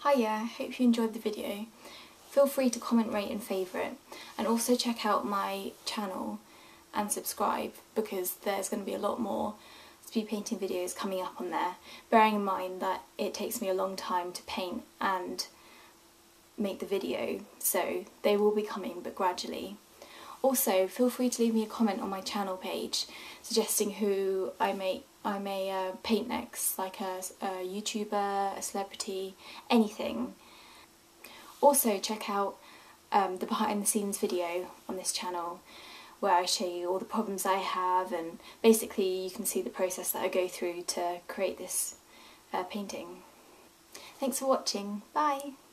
Hiya, hope you enjoyed the video. Feel free to comment, rate and favourite, and also check out my channel and subscribe because there's going to be a lot more speed painting videos coming up on there, bearing in mind that it takes me a long time to paint and make the video, so they will be coming but gradually. Also, feel free to leave me a comment on my channel page suggesting who I may paint next, like a YouTuber, a celebrity, anything. Also check out the behind the scenes video on this channel where I show you all the problems I have, and basically you can see the process that I go through to create this painting. Thanks for watching, bye!